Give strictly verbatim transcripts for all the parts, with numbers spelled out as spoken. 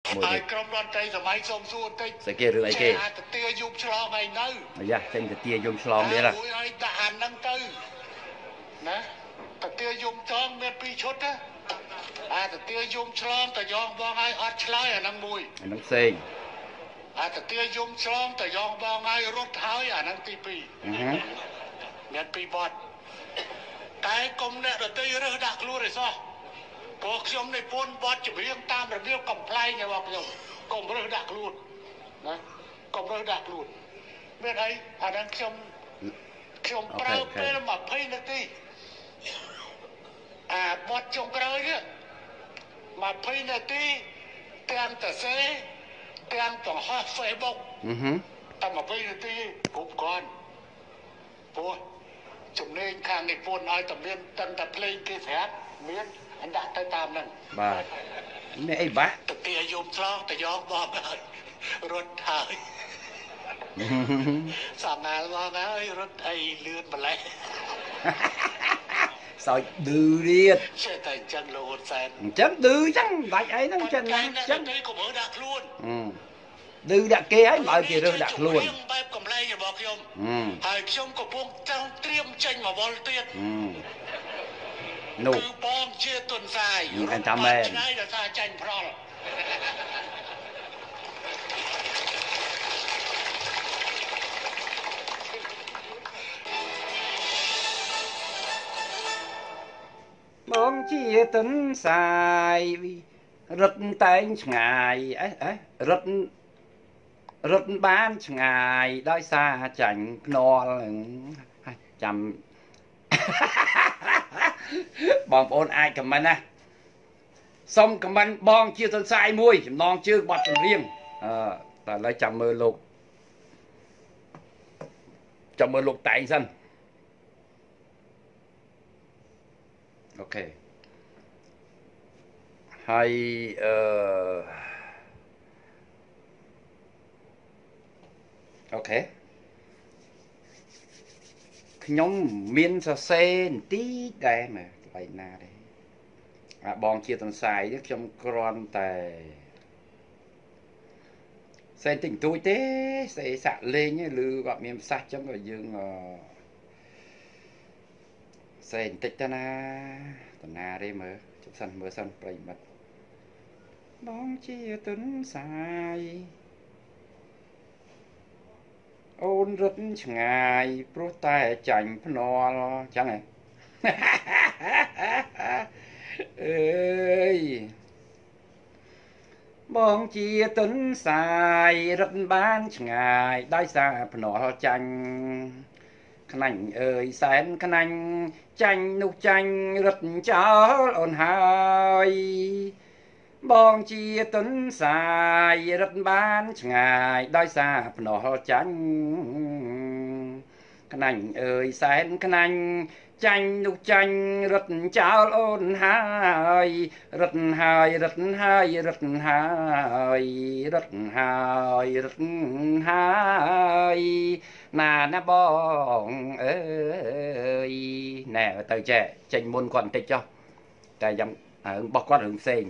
មួយទៀតក្រុមរដ្ឋត្រីសម័យសុំសួរបន្តិចស្អីគេរឿងអីគេអាទទាយប់ឆ្លងហើយនៅអាយ៉ាចេញទៅទាយំឆ្លងទៀតណាអូយឲ្យដាក់អាហ្នឹងទៅណាទទាយប់ចងមានពីរឈុតណាអាទទាយប់ឆ្លងតយ៉ងបងឲ្យអត់ឆ្លើយអាហ្នឹងមួយអាហ្នឹងផ្សេងអាទទាយប់ឆ្លងតយ៉ងបងឲ្យរត់ហើយអាហ្នឹងទីពីរអឺហឺមានពីរបត់តែគុំអ្នកដតីរើសដាក់ខ្លួនឯសោះព្រោះខ្ញុំនេះពូនបត់ចម្រៀងតាមរបៀបកំ pl ែងរបស់ខ្ញុំកុំរើសដាក់ខ្លួនណាកុំរើសដាក់ខ្លួនមានអីអាហ្នឹងខ្ញុំខ្ញុំប្រើពេលยี่สิบនាទីអាបត់ចុងក្រោយនេះยี่สิบនាទីទាំងតសេទាំងបង្ហោះ Facebook អឺហឺតែยี่สิบនាទីគ្រប់គ្រាន់ព្រោះចំណេញខាងនេះពូនឲ្យតែមានតឹងតែភ្លេងគេស្រាប់មានអញដាក់ទៅតាមហ្នឹងបាទនេះអីបាក់ទៅទាយំឆ្លងទៅយកបងហើយរត់ហើយសំណាលបងហើយរត់អីលឿនម្លេះសោចឌឺទៀតចេះតែអញ្ចឹងលោកហ៊ុនសែនអញ្ចឹងឌឺអញ្ចឹងបាច់អីហ្នឹងចឹងអញ្ចឹងទៅកុំរើសដាក់ខ្លួនឌឺដាក់គេហើយបើគេរើសដាក់ខ្លួនបែបកំ pl ែងរបស់ខ្ញុំហើយខ្ញុំកំពុងចង់ត្រៀមចេញមកវល់ទៀតនោះគឺបងជាទុនសាយអញតាមមែនឆ្ងាយដល់ថាចាញ់ប្រល់បងជាទុនសាយរត់តែងឆ្ងាយអេអេរត់រត់បានឆ្ងាយដោយសារចាញ់ភ្នាល់ចាំបងប្អូនអាចខមមិនណាសុំខមមិនបងជាទុនសាយមួយចំណងជើងបត់ចម្រៀងអឺតែឥឡូវចាំមើលលោកចាំមើលលោកតែងសិនអូខេហើយអឺអូខេខ្ញុំមានសរសេរបន្តិចដែរមើលបែបណាដែរអាបងជាទន្សាយខ្ញុំគ្រាន់តែសេតិចទួយទេសេសាក់លេងឬគាត់មានប្រសាសន៍ចឹងក៏យើងសេបន្តិចទៅណាតាណាទេមើលជប់សិនមើលសិនប្រិមិត្តបងជាទុនសាយអូនរត់ឆ្ងាយព្រោះតែចាញ់ភ្នាល់ចឹងហ៎អើយបងជាទុនសាយរត់បានឆ្ងាយដោយសារភ្នាល់ចាញ់ខ្នាញ់អើយសែនខ្នាញ់ចាញ់នោះចាញ់រត់ចោលអូនហើយបងជាទុនសាយរត់បានឆ្ងាយដោយសារភ្នាល់ចាញ់ខ្នាញ់អើយសែនខ្នាញ់ចាញ់នោះចាញ់រត់ចោលអូនហើយរត់ហើយរត់ហើយរត់ហើយរត់ហើយរត់ហើយណាណាបងអើយណែទៅចេះចេញមុនគាត់បន្តិចចុះតែយ៉ាងរឿងរបស់គាត់រឿងផ្សេង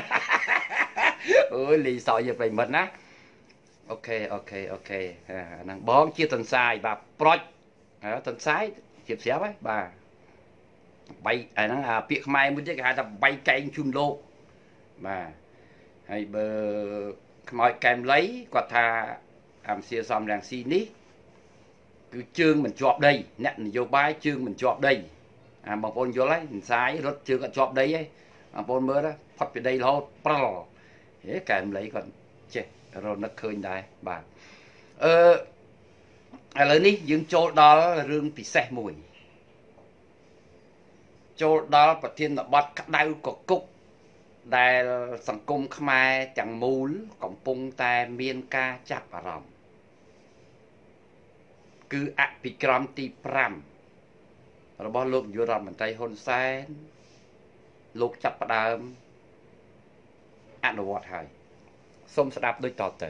អូយលីសយប្រិមិត្តណាអូខេអូខេអូខេហ្នឹងបងជាទន្សាយបាទប្រុចទន្សាយជាស្រាប់ហើយបាទបៃអាហ្នឹងអាពាក្យខ្មែរមួយទៀតគេហៅថាបៃកែងជូនលោកបាទហើយបើខ្មោចកែមលៃគាត់ថាអាមសៀសំរាំងស៊ីនេះគឺជើងមិនជាប់ដីអ្នកនយោបាយជើងមិនជាប់ដីអាបងប្អូនយល់ហើយទន្សាយរត់ជើងអត់ជាប់ដីទេបងប្អូនមើលទៅផុតពីដីរហូតប្រល់ហេកែមលៃគាត់ចេះរនឹកឃើញដែរបាទអឺឥឡូវនេះយើងចូលដល់រឿងពិសេសមួយចូលដល់ប្រធានបទក្តៅកគុកដែលសង្គមខ្មែរទាំងមូលកំពុងតែមានការចាប់អារម្មណ៍គឺអភិក្រមទីប្រាំរបស់លោកនាយករដ្ឋមន្ត្រីហ៊ុនសែនលោកចាប់ផ្ដើមអនុវត្តហើយសូមស្ដាប់ដូចតទៅ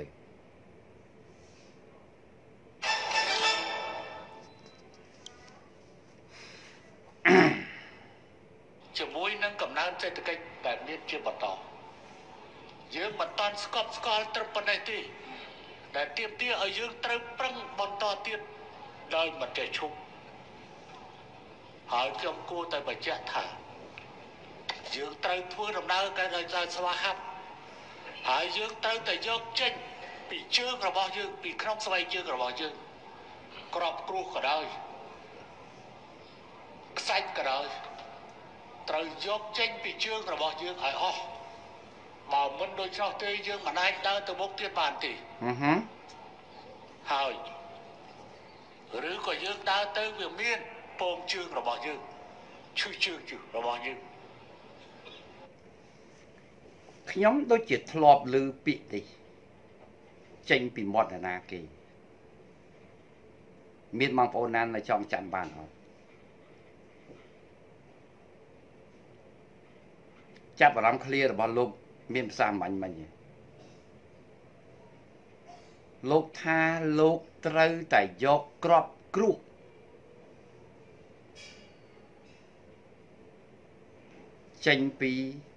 ជាមួយនឹងកំណើនសេដ្ឋកិច្ចដែលមានជាបន្តយើងមិនតាន់ស្កប់ស្កល់ត្រឹមប៉ុណ្ណេះទេដែលទៀមទាឲ្យយើងត្រូវប្រឹងបន្តទៀតដោយមិនចេះឈប់ហើយខ្ញុំគួរតែបញ្ជាក់ថាយើងត្រូវធ្វើដំណើរការដោយស្វាហាប់ហើយយើងត្រូវតែយកចេញពីជើងរបស់យើងពីក្នុងស្បែកជើងរបស់យើងក្របគ្រោះក៏ដោយខ្សាច់ក៏ដោយត្រូវយកចេញពីជើងរបស់យើងឲ្យអស់បើមិនដូច្នោះទេយើងមិនអាចដើរទៅមុខទៀតបានទេអឺហឺហើយឬក៏យើងដើរទៅវាមានពងជើងរបស់យើងឈឺជើងជើងរបស់យើងខ្ញុំដូចជាធ្លាប់ឮពាក្យនេះចេញពីមាត់ណាគេមានបងប្អូនណានៅចង់ចាំបានអត់ចាប់អារម្មណ៍ឃ្លារបស់លោកមានភាសាមាញ់មិញលោកថាលោកត្រូវតែយកក្របគ្រោះចេញពី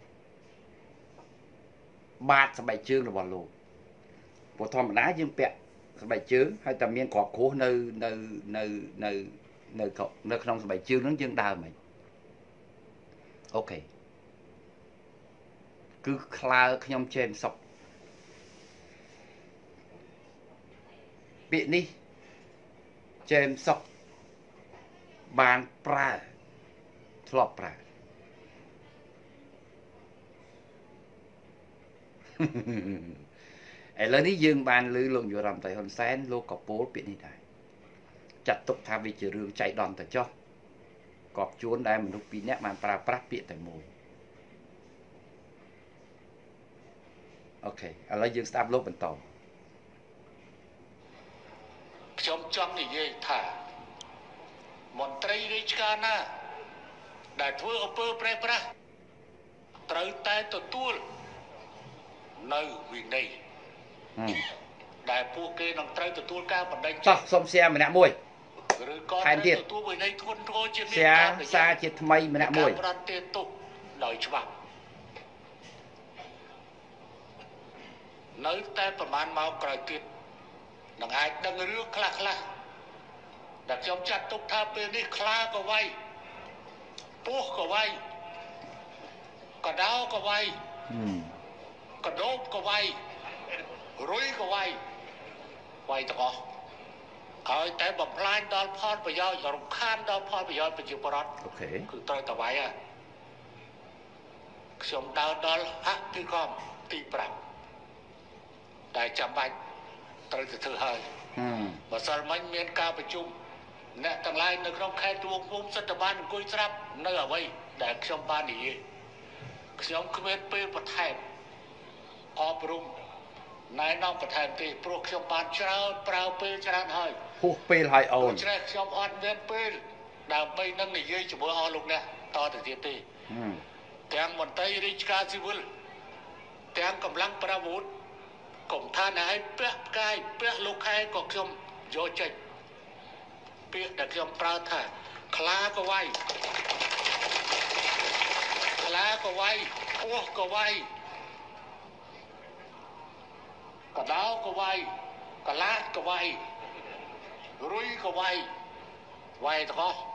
បាតស្បែកជើងរបស់លោកព្រោះធម្មតាយើងពាក់ស្បែកជើងហើយតែមានក្របគ្រោះនៅនៅនៅនៅនៅនៅក្នុងស្បែកជើងហ្នឹងយើងដើរមិនអូខេគឺខ្លើខ្ញុំចេមសុកពាក្យនេះចេមសុកបានប្រើធ្លាប់ប្រើឥឡូវនេះយើងបានឮលោកនាយរដ្ឋមន្ត្រីហ៊ុនសែនលោកក៏ពោលពាក្យនេះដែរចាត់ទុកថាវាជារឿងចៃដន្យទៅចុះក៏ជួនដែលមនុស្សពីរនាក់បានប្រើប្រាស់ពាក្យតែមួយអូខេឥឡូវយើងស្ដាប់លោកបន្តខ្ញុំចង់និយាយថាមន្ត្រីរាជការណាដែលធ្វើអំពើប្រេះប្រាស់ត្រូវតែទទួលនៅវិន័យដែលពួកគេនឹងត្រូវទទួលការបណ្ដេញចោះសុំសៀម្នាក់មួយឬក៏ត្រូវទទួលវិន័យធ្ងន់ធ្ងរជាមានការសារជាថ្មីម្នាក់មួយប្រតិទោសដោយច្បាប់នៅតែប្រហែលមកក្រោយទៀតនឹងអាចដឹងរឿងខ្លះខ្លះដែលខ្ញុំចាត់ទុកថាពេលនេះខ្លាក៏វាយពស់ក៏វាយកដោក៏វាយកដោបក៏វាយរុយក៏វាយវាយទាំងអស់ហើយតែបំផ្លាញដល់ផលប្រយោជន៍រំខានដល់ផលប្រយោជន៍ប្រជាពលរដ្ឋអូខេគឺត្រូវតែវាយហើយខ្ញុំដើរដល់អភិគមទីប្រាំដែលចាំបាច់ត្រូវទៅធ្វើហើយបើសិនមិញមានការប្រជុំអ្នកទាំងឡាយនៅក្នុងខេត្តត្បូងឃ្មុំសិទ្ធិបានអង្គុយស្រាប់នៅអ្វីដែលខ្ញុំបាននិយាយខ្ញុំគ្មានពេលបន្ថែមអប់រំណែនាំបន្ថែមទេព្រោះខ្ញុំបានច្រើនប្រើពេលច្រើនហើយហួសពេលហើយអូនដូច្នេះខ្ញុំអត់មានពេលដើម្បីនឹងនិយាយជាមួយអស់លោកអ្នកតទៅទៀតទេទាំងមន្ត្រីរាជការស៊ីវិលទាំងកម្លាំងប្រវត្តិកុំថាណែឲ្យពាក់ផ្កាយពាក់លោកខែក៏ខ្ញុំយកចេញពាក្យដែលខ្ញុំប្រើថាខ្លាក៏វាយខ្លាក៏វាយពស់ក៏វាយកដោក៏វាយកលាតក៏វាយរុយក៏វាយវាយទាំងអស់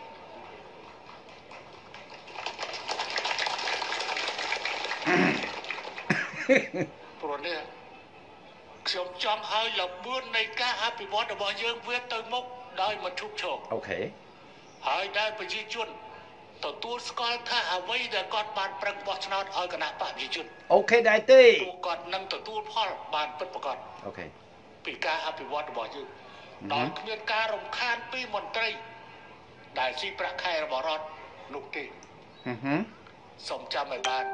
ព្រោះនេះខ្ញុំចង់ឲ្យលបឿននៃការអភិវឌ្ឍរបស់យើងវាទៅមុខដោយមិនឈប់ឈរអូខេហើយដែលប្រជាជនទទួលស្គាល់ថាអ្វីដែលគាត់បានប្រឹងបោះឆ្នោតឲ្យគណៈបកប្រជាជនអូខេដែរទេពួកគាត់នឹងទទួលផលបានពិតប្រាកដអូខេពីការអភិវឌ្ឍរបស់យើងដោយគ្មានការរំខានពីមន្ត្រីដែលស៊ីប្រាក់ខែរបស់រដ្ឋនោះទេហឹមសូមចាំឲ្យបាន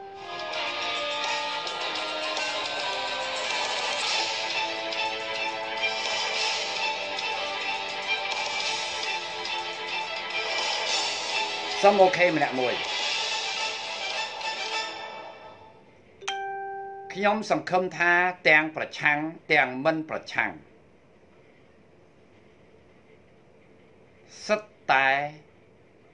សុំអូខេម្នាក់មួយខ្ញុំសង្ឃឹមថាទាំងប្រឆាំងទាំងមិនប្រឆាំងសិតតែ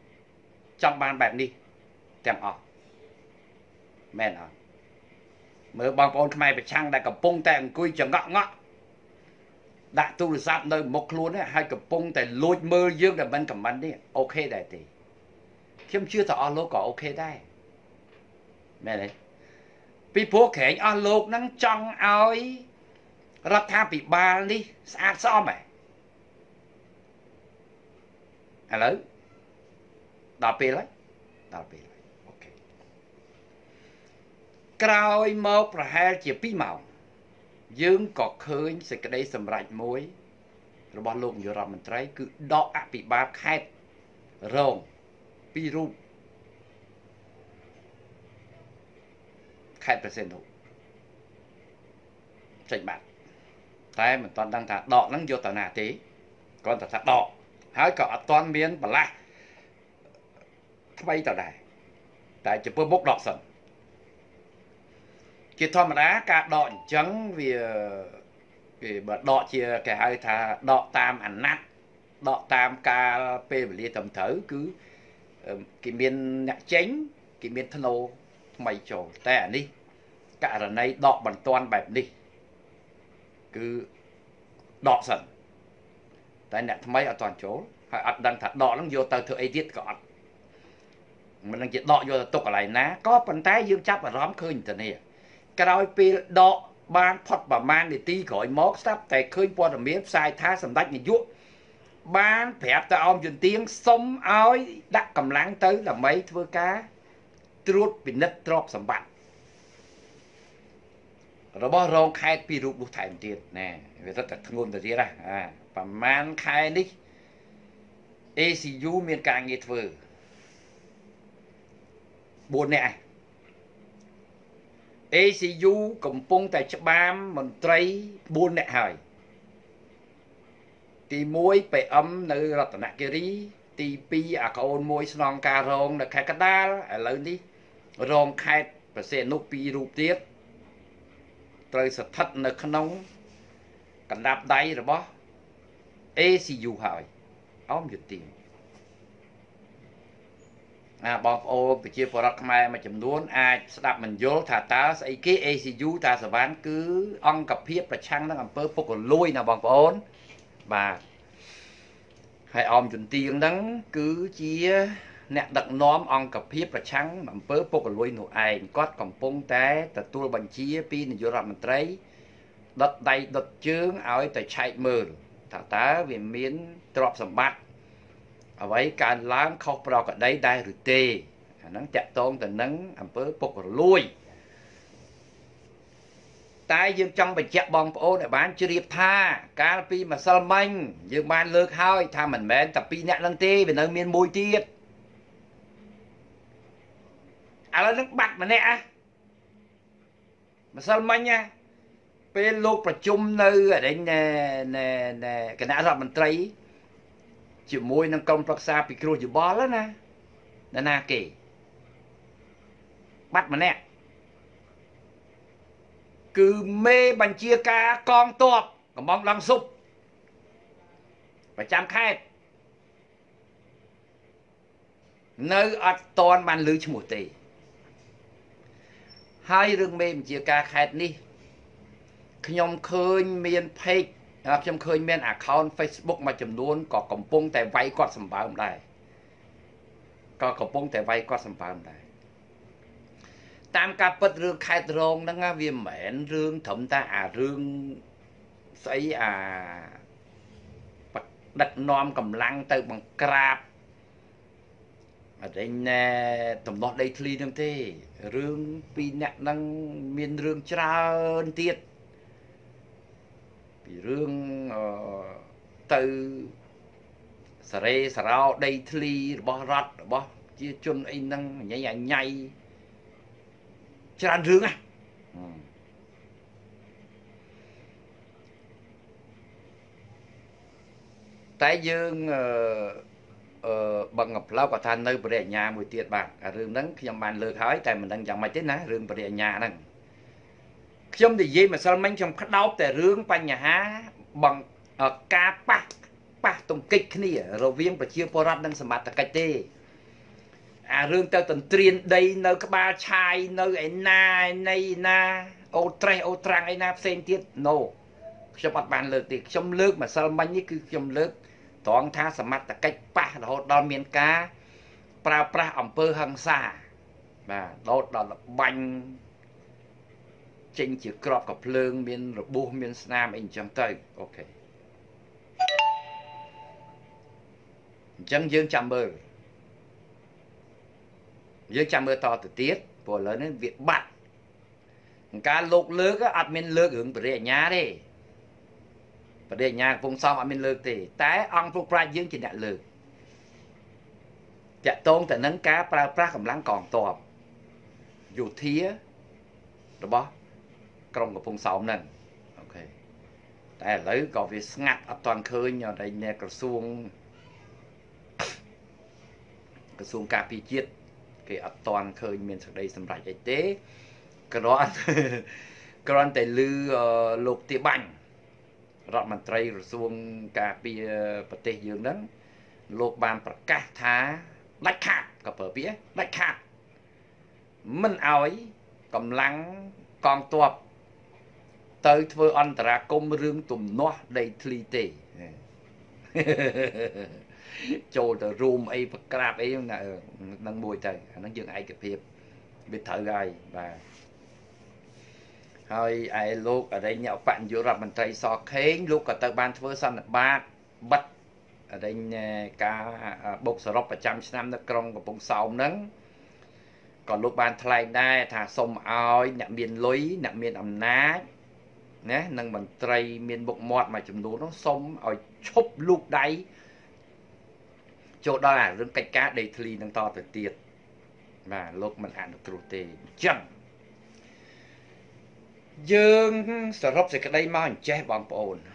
ចង់បានបែបនេះទាំងអស់មែនអត់មើលបងប្អូនខ្មែរប្រឆាំងដែលកំពុងតែអង្គុយចង្កក់ងក់ដាក់ទូរស័ព្ទនៅមុខខ្លួនហើយកំពុងតែលួចមើលយើងតែមិនខមមិននេះអូខេដែរទេខ្ញុំជឿថាអស់លោកក៏អូខេដែរមែនទេពីព្រោះក្រែងអស់លោកហ្នឹងចង់ឲ្យរដ្ឋាភិបាលនេះស្អាតស្អំហ៎ឥឡូវដល់ពេលហើយដល់ពេលហើយអូខេក្រោយមកប្រហែលជាពីរម៉ោងយើងក៏ឃើញសេចក្តីសម្រេចមួយរបស់លោកនាយករដ្ឋមន្ត្រីគឺដកអភិបាលខេត្តរងពីររូបខេត្តប្រសិទ្ធនុចេញបាត់តែមិនទាន់ដឹងថាដកហ្នឹងយកទៅណាទេគ្រាន់តែថាដកហើយក៏អត់ទាន់មានបលាស់ថ្មីតដែរតែចំពោះមុខដកសិនជាធម្មតាការដកអញ្ចឹងវាគេបើដកជាគេហៅថាដកតាមអាណត្តិដកតាមការពេលវេលាត្រឹមត្រូវគឺគេមានអ្នកចេញគេមានធ្នូថ្មីចូលតែអានេះករណីដកបន្ទាន់បែបនេះគឺដកសិនតែអ្នកថ្មីអត់ទាន់ចូលហើយអត់ដឹងថាដកហ្នឹងយកទៅធ្វើអីទៀតក៏អត់មិនដឹងជាដកយកទៅទុកកន្លែងណាក៏ប៉ុន្តែយើងចាប់អារម្មណ៍ឃើញទៅនេះក្រោយពេលដកបានផុតប្រមាណនាទីក្រោយមកស្ដាប់តែឃើញព័ត៌មានផ្សាយថាសម្ដេចនាយកបានប្រាប់ទៅអមជំទាវសុំឲ្យដាក់កម្លាំងទៅដើម្បីធ្វើការត្រួតពិនិត្យទ្រព្យសម្បត្តិរបស់រងខេត្តពីររូបនោះថែមទៀតណែវារត់តែធ្ងន់ទៅទៀតណាប្រហែលខែនេះ เอ ซี ยู មានការងារធ្វើបួននាក់ឯង เอ ซี ยู កំពុងតែច្បាមមន្ត្រីបួននាក់ហើយទីមួយពេអឹមនៅរតនគិរីទីពីរអាកូនមួយស្នងការរងនៅខេត្តកណ្ដាលឥឡូវនេះរងខេត្តប្រសេនុពីររូបទៀតត្រូវស្ថិតនៅក្នុងកណ្ដាប់ដៃរបស់ เอ ซี ยู ហើយអមយុទាវអាបងប្អូនប្រជាពលរដ្ឋខ្មែរមួយចំនួនអាចស្ដាប់មិនយល់ថាតើស្អីគេ เอ ซี ยู តាសវណ្ណគឺអង្គភាពប្រឆាំងនឹងអំពើពុករលួយណាបងប្អូនបាទហើយអមយុទាវហ្នឹងគឺជាអ្នកដឹកនាំអង្គភាពប្រឆាំងអំពើពុករលួយនោះឯងគាត់កំពុងតែទទួលបញ្ជាពីនាយករដ្ឋមន្ត្រីដុតដៃដុតជើងឲ្យតែឆែកមើលថាតើវាមានទ្រព្យសម្បត្តិអ្វីកើនឡើងខុសប្រក្រតីដែរឬទេអាហ្នឹងតាក់ទងទៅនឹងអំពើពុករលួយតែយើងចង់បញ្ជាក់បងប្អូនឲ្យបានជ្រាបថាកាលពីម្សិលមិញយើងបានលើកហើយថាមិនមែនតែពីរអ្នកហ្នឹងទេវានៅមានមួយទៀតឥឡូវហ្នឹងបាត់ម្នាក់ម្សិលមិញណាពេលលោកប្រជុំនៅអរិញគណៈរដ្ឋមន្ត្រីជាមួយនឹងក្រុមប្រឹក្សាពិគ្រោះយោបល់ណាណាណាគេបាត់ម្នាក់គឺមេបញ្ជាការកងទ័ពកំបងឡង់ស៊ុបប្រចាំខេត្តនៅអត់តន់បានឮឈ្មោះទេហើយរឿងមេបញ្ជាការខេត្តនេះខ្ញុំឃើញមាន page ខ្ញុំឃើញមាន account Facebook មួយចំនួនក៏កំពុងតែវាយគាត់សម្បើមដែរក៏កំពុងតែវាយគាត់សម្បើមដែរតាមការពិតរឿងខេត្តរងហ្នឹងវាមិនមែនរឿងត្រឹមតែអារឿងស្អីអាដឹកនាំកម្លាំងទៅបង្ក្រាបអរិញណែតំណោះដីធ្លីហ្នឹងទេរឿងពីរអ្នកហ្នឹងមានរឿងច្រើនទៀតពីរឿងទៅសារ៉េសារ៉ោដីធ្លីរបស់រដ្ឋរបស់ជាជនអីហ្នឹងញ៉ៃអញ៉ៃច្រើនរឿងណាតែយើងអឺអឺបង្កផ្លូវក៏ថានៅបរិញ្ញាមួយទៀតបាទរឿងហ្នឹងខ្ញុំបានលើកហើយតែមិនដឹងយ៉ាងម៉េចទេណារឿងបរិញ្ញាហ្នឹងខ្ញុំនិយាយម្សិលមិញខ្ញុំក្តោបតែរឿងបញ្ហាបង្ការប៉ះប៉ះទង្គិចគ្នារវាងប្រជាពលរដ្ឋនិងសមត្ថកិច្ចទេអារឿងទៅទន្ទ្រានដីនៅក្បាលឆាយនៅឯណាឯណីណាអូត្រេះអូត្រាំងអីណាផ្សេងទៀត no ខ្ញុំអត់បានលើកទេខ្ញុំលើកម្សិលមិញនេះគឺខ្ញុំលើកត្រង់ថាសមត្ថកិច្ចប៉ះរហូតដល់មានការប្រើប្រាស់អំពើហិង្សាបាទដោតដល់បាញ់ចេញជាក្របកាភ្លើងមានរបួសមានស្នាមអីអញ្ចឹងទៅអូខេអញ្ចឹងយើងចាំមើលយើងចាំមើលតទៅទៀតព្រោះឥឡូវនេះវាបាត់ការលោកលើកអត់មានលើករឿងបរិយាញ្ញាទេបរិយាញ្ញាកំពុងសំអត់មានលើកទេតែអង្គពុកប្រាជ្ញយើងជាអ្នកលើកតាក់ទងទៅនឹងការប្រើប្រាស់កម្លាំងកងទ័ពយោធារបស់ក្រុងកំពង់សោមហ្នឹងអូខេតែឥឡូវក៏វាស្ងាត់អត់ទាន់ឃើញនៃអ្នកក្រសួងក្រសួងការពារជាតិគេអត់ទាន់ឃើញមានសេចក្តីសម្រេចអីទេគ្រាន់គ្រាន់តែឮលោកទាបាញ់រដ្ឋមន្ត្រីក្រសួងការពារប្រទេសយើងហ្នឹងលោកបានប្រកាសថាដាច់ខាតក៏ប្រើពាក្យដាច់ខាតមិនអោយកម្លាំងកងទ័ពទៅធ្វើអន្តរាគមន៍រឿងទំនាស់ដីធ្លីទេចូលទៅរួមអីប្រក្រាបអីហ្នឹងមួយទៅអាហ្នឹងយើងឯកភាពវាត្រូវហើយបាទហើយឯលោកអរិញបញ្ញរដ្ឋមន្ត្រីសខេងលោកក៏ទៅបានធ្វើសន្និបាតបិទអរិញការបូកសរុបប្រចាំឆ្នាំនៅក្រុងកំពង់សោមហ្នឹងក៏លោកបានថ្លែងដែរថាសូមឲ្យអ្នកមានលុយអ្នកមានអំណាចណានិងមន្ត្រីមានមុខមាត់មួយចំនួននោះសូមឲ្យឈប់លូកដៃចូលដល់អារឿងកិច្ចការដីធ្លីនឹងតទៅទៀតបាទលោកមិនអនុគ្រោះទេអញ្ចឹងយើងសរុបសេចក្តីមកអញ្ចេះបងប្អូន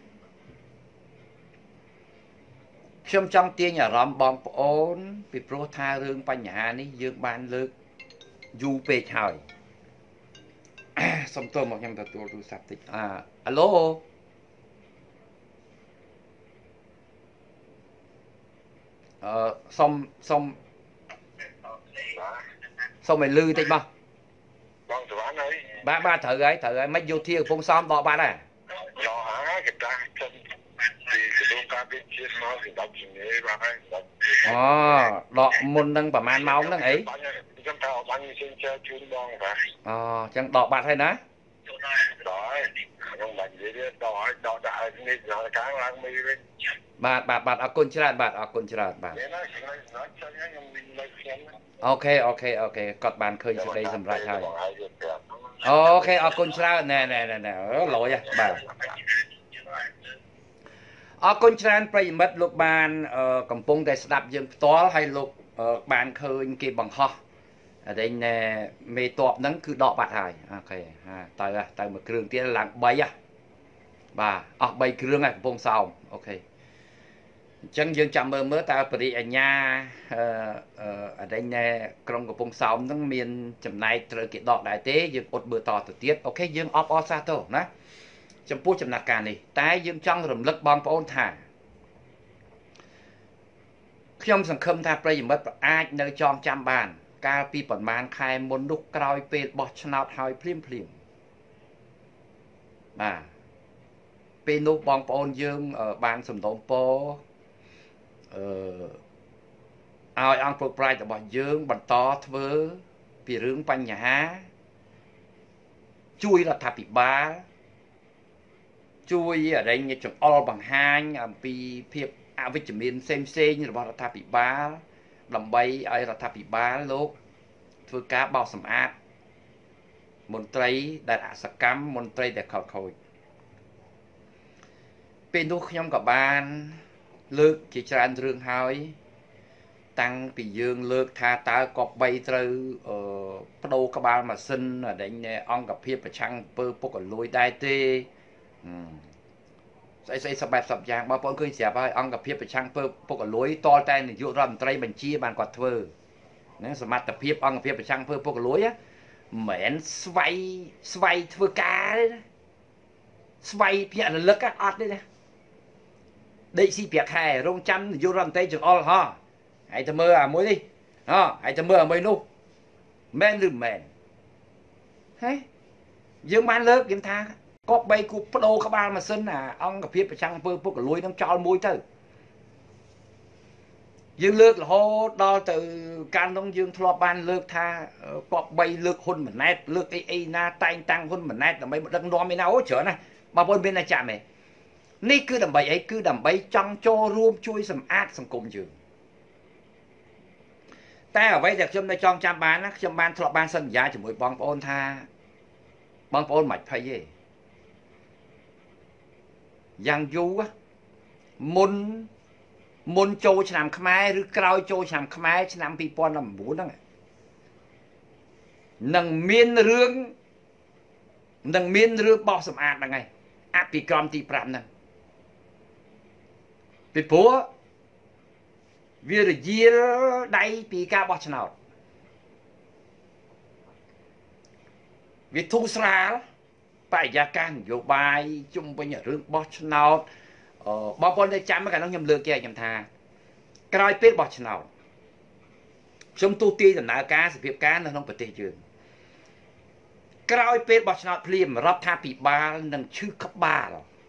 ខ្ញុំចង់ទាញអារម្មណ៍បងប្អូនពីព្រោះថារឿងបញ្ហានេះយើងបានលើកយូរពេកហើយសុំទោសមកខ្ញុំទទួលទូរស័ព្ទតិចអាអាឡូអឺសុំសុំសុំឲ្យលឺតិចមកបងសវណ្ណហើយបាទបាទត្រូវហើយត្រូវហើយមិនយោធាកំពុងសំដកបាត់ហើយយកហើយកតាចិនពីក្រសួងការពារជាតិមកពីដល់ជំនាញបាទហើយអូដកមុននឹងប្រហែលម៉ោងហ្នឹងអីខ្ញុំថាបាញ់ជើងជើជូនបងបាទអូអញ្ចឹងដកបាត់ហើយណាដល់ខ្ញុំបាញ់និយាយដកឲ្យដកដាក់ឲ្យនេះដល់កាងឡើងមីវិញបាទបាទបាទអរគុណច្រើនបាទអរគុណច្រើនបាទអូខេអូខេអូខេគាត់បានឃើញសេចក្តីសម្រេចហើយអូខេអរគុណច្រើនណែណែណែអូលយបាទអរគុណច្រើនប្រិយមិត្តលោកបានកំពុងតែស្ដាប់យើងផ្ទាល់ហើយលោកបានឃើញគេបង្ហោះអរិញមេតបហ្នឹងគឺដកបាត់ហើយអូខេទៅទៅមួយគ្រឿងទៀតឡើង3ហ៎បាទអស់3គ្រឿងហើយកំពុងសោមអូខេអញ្ចឹងយើងចាំមើលមើលតើបរិយាញ្ញាអឺអរិញក្រុងកំពង់សោមហ្នឹងមានចំណែកត្រូវគេដកដែរទេយើងអត់មើលតទៅទៀតអូខេយើងអបអរសាទរណាចំពោះចំណាត់ការនេះតែយើងចង់រំលឹកបងប្អូនថាខ្ញុំសង្ឃឹមថាប្រិយមិត្តអាចនៅចងចាំបានកាលពីប្រហែលខែមុននោះក្រោយពេលបោះឆ្នោតហើយភ្លាមភ្លាមបាទពេលនោះបងប្អូនយើងបានសំណូមពរអឺឲ្យអង្គពុកប្រាជ្ញរបស់យើងបន្តធ្វើពីរឿងបញ្ហាជួយរដ្ឋាភិបាលជួយអរិញចង្អុលបង្ហាញអំពីភាពអវិជ្ជមានផ្សេងផ្សេងរបស់រដ្ឋាភិបាលដើម្បីឲ្យរដ្ឋាភិបាលលោកធ្វើការបោសសម្អាតមន្ត្រីដែលអសកម្មមន្ត្រីដែលខលខូចពេលនោះខ្ញុំក៏បានលើកជាច្រើនរឿងហើយតាំងពីយើងលើកថាតើកបបីត្រូវបដូរក្បាលម៉ាស៊ីនអរិញអង្គភាពប្រឆាំងអំពើពុករលួយដែរទេស្អីស្អីសបែបសពយ៉ាងបងប្អូនឃើញស្រាប់ហើយអង្គភាពប្រឆាំងពើពុករលួយតលតែនាយករដ្ឋមន្ត្រីបញ្ជាបានគាត់ធ្វើណាសមត្ថភាពអង្គភាពប្រឆាំងពើពុករលួយមិនមែនស្វ័យស្វ័យធ្វើការទេណាស្វ័យភ្នាក់រលឹកអត់ទេណាដេកស៊ីប្រាក់ខែរងចាំនាយករដ្ឋមន្ត្រីចង្អុលហ៎ហើយទៅមើលអាមួយនេះហ៎ហើយទៅមើលអាមួយនោះមែនឬមិនមែនហេយើងបានលើកយើងថាក៏បីគូបដូរក្បាលម៉ាស៊ីនអាអង្គភាពប្រចាំអំពើពុកកលួយនឹងចោលមួយទៅយើងលើករហូតដល់ទៅកាលនោះយើងធ្លាប់បានលើកថាក៏បីលើកហ៊ុនម៉ាណែតលើកអីអីណាតែងតាំងហ៊ុនម៉ាណែតដើម្បីមកដឹកនាំឯណាអូច្រើនណាស់បងប្អូនមានតែចាំទេនេះគឺដើម្បីអីគឺដើម្បីចង់ចូលរួមជួយសម្អាតសង្គមយើងតែអ្វីដែលខ្ញុំនៅចង់ចាំបានណាខ្ញុំបានធ្លាប់បានសន្យាជាមួយបងប្អូនថាបងប្អូនមិនភ័យទេយ៉ាងយូរមុនមុនចូលឆ្នាំខ្មែរឬក្រោយចូលឆ្នាំខ្មែរឆ្នាំពីរពាន់ដប់៩ហ្នឹងនឹងមានរឿងនឹងមានរឿងបោះសម្អាតហ្នឹងហើយអភិក្រមទីប្រាំហ្នឹងពីព្រោះវារយាលដៃពីការបោះឆ្នោតវាធូរស្រាលបរិយាកាសនយោបាយជុំវិញរឿងបោះឆ្នោតបងប្អូនតែចាំកាលនោះខ្ញុំលើកគេខ្ញុំថាក្រោយពេលបោះឆ្នោតខ្ញុំទូទាយដំណើរការសភាពការនៅក្នុងប្រទេសយើងក្រោយពេលបោះឆ្នោតភ្លាមរដ្ឋាភិបាលនឹងឈឺក្បាល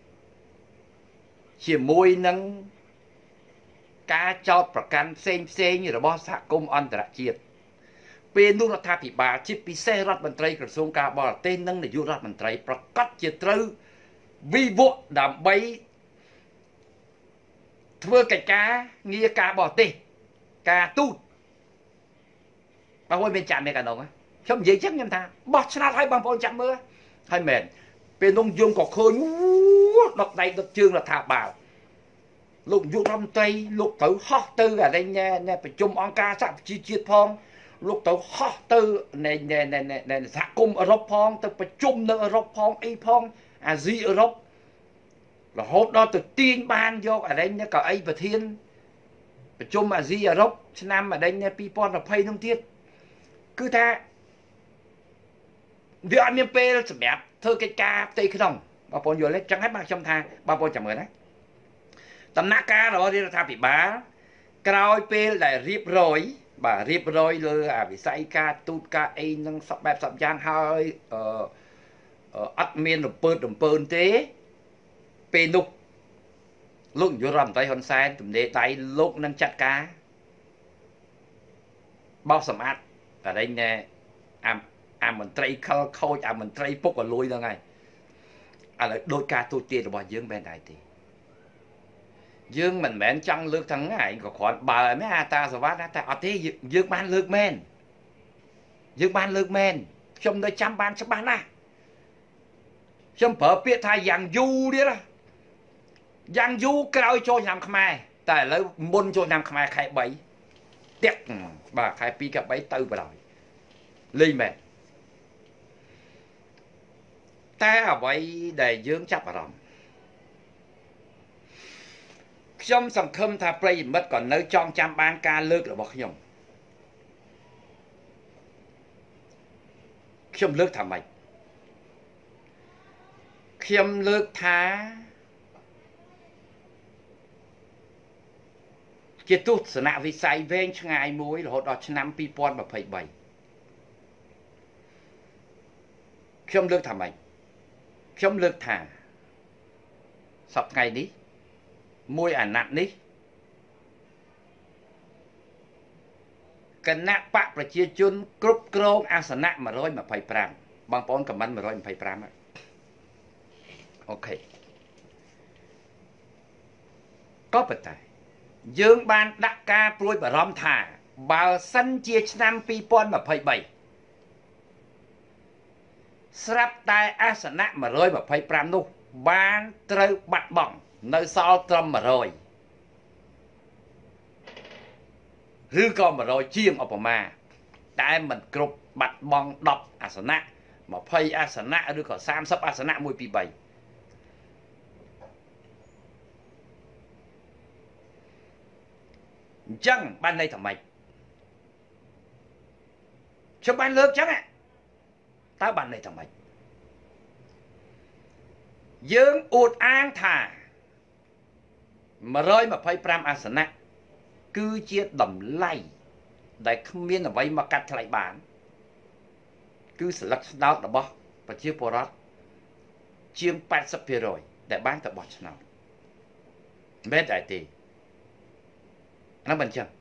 ជាមួយនឹងការចោទប្រកាន់ផ្សេងផ្សេងរបស់សហគមន៍អន្តរជាតិពេលនោះរដ្ឋាភិបាលជាពិសេសរដ្ឋមន្ត្រីក្រសួងការបរទេសនិងនាយករដ្ឋមន្ត្រីប្រកាសជាត្រូវវិវត្តដើម្បីធ្វើកិច្ចការងារការបរទេសការទូតបងប្អូនមានចាំទេកាលនោះខ្ញុំនិយាយចឹងខ្ញុំថាបោះឆ្នោតឲ្យបងប្អូនចាំមើលហើយមែនពេលនោះយើងក៏ឃើញដុតដៃដុតជើងរដ្ឋាភិបាលលោកយុរដ្ឋមន្ត្រីលោកត្រូវហោះទៅអានេះប្រជុំអង្គការសហប្រជាជាតិផងលោកទៅហោះទៅនៃសហគមន៍អឺរ៉ុបផងទៅប្រជុំនៅអឺរ៉ុបផងអីផងអាស៊ីអឺរ៉ុបរហូតដល់ទៅទាញបានយកអានេះកៅអីប្រធានប្រជុំអាស៊ីអឺរ៉ុបឆ្នាំអានេះពីរពាន់ยี่สิบនោះទៀតគឺថាវាអត់មានពេលសម្រាប់ធ្វើកិច្ចការផ្ទៃក្នុងបងប្អូនយល់ទេចឹងហើយបាទខ្ញុំថាបងប្អូនចាំមើលណាដំណាក់កាលរបស់រដ្ឋាភិបាលក្រោយពេលដែលរៀបរយបាទរៀបរយលើអាវិស័យការទូតការអីនឹងសពបែបសពយ៉ាងហើយអឺអត់មានរពើរំពើនទេពេលនោះលោកនាយករដ្ឋមន្ត្រីហ៊ុនសែនទំនេរដៃលោកនឹងចាត់ការបោះសម្អាតតែឯងអាអាមន្ត្រីខលខូចអាមន្ត្រីពុកក៏លួយហ្នឹងហើយឥឡូវដោយការទូទាយរបស់យើងមិនដែរទេយើងមិនមែនចង់លើកទាំងឯងក៏គ្រាន់បើមែនអាតាសវត្តតែអត់ទេយើងបានលើកមែនយើងបានលើកមែនខ្ញុំនៅចាំបានច្បាស់ណាស់ខ្ញុំប្រើពាក្យថាយ៉ាងយូរទៀតយ៉ាងយូរក្រោយចូលឆ្នាំខ្មែរតែឥឡូវមុនចូលឆ្នាំខ្មែរខែបីតាក់បាទខែពីរខែបីទៅបណ្ដោយលេងមែនតែអ្វីដែលយើងចាប់អារម្មណ៍ខ្ញុំសង្ឃឹមថាប្រិយមិត្តក៏នៅចងចាំបានការលើករបស់ខ្ញុំខ្ញុំលើកថាម៉េចខ្ញុំលើកថាជាទស្សនវិស័យវែងឆ្ងាយមួយរហូតដល់ឆ្នាំពីរពាន់ยี่สิบ三ខ្ញុំលើកថាម៉េចខ្ញុំលើកថាសប្តាហ៍ថ្ងៃនេះមួយអាណត្តិនេះគណៈបកប្រជាជនគ្រប់គ្រងអាសនៈmột trăm hai mươi lămបងប្អូនខមមិនmột trăm hai mươi lămអូខេក៏ប៉ុន្តែយើងបានដាក់ការព្រួយបារម្ភថាបើសិនជាឆ្នាំពីរពាន់ยี่สิบ三ស្រាប់តែអាសនៈmột trăm hai mươi lămនោះបានត្រូវបាត់បង់នៅសល់ត្រឹមmột trămឬក៏một trămជាងឧបមាតែមិនគ្រប់បាត់បង់ដប់អាសនៈยี่สิบអាសនៈឬក៏សាមសិបអាសនៈមួយពីរបីអញ្ចឹងបានន័យថាម៉េចខ្ញុំបានលើកអញ្ចឹងតើបានន័យថាម៉េចយើងអួតអាងថាmột trăm hai mươi lămអាសនៈគឺជាតម្លៃដែលគ្មានអ្វីមកកាត់ថ្លៃបានគឺស្លឹកស្នោតរបស់ប្រជាពលរដ្ឋជាង แปดสิบเปอร์เซ็นต์ ដែលបានទៅបោះឆ្នោតមែនតែទេហ្នឹងមិនចឹង